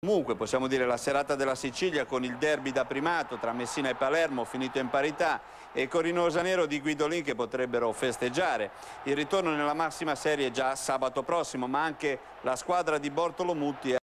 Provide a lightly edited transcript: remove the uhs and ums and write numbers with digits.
Comunque possiamo dire la serata della Sicilia con il derby da primato tra Messina e Palermo finito in parità e Corinosa Nero di Guidolin che potrebbero festeggiare il ritorno nella massima serie già sabato prossimo, ma anche la squadra di Bortolo Mutti